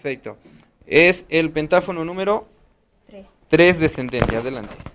Perfecto. Es el pentáfono número 3 descendente. Adelante.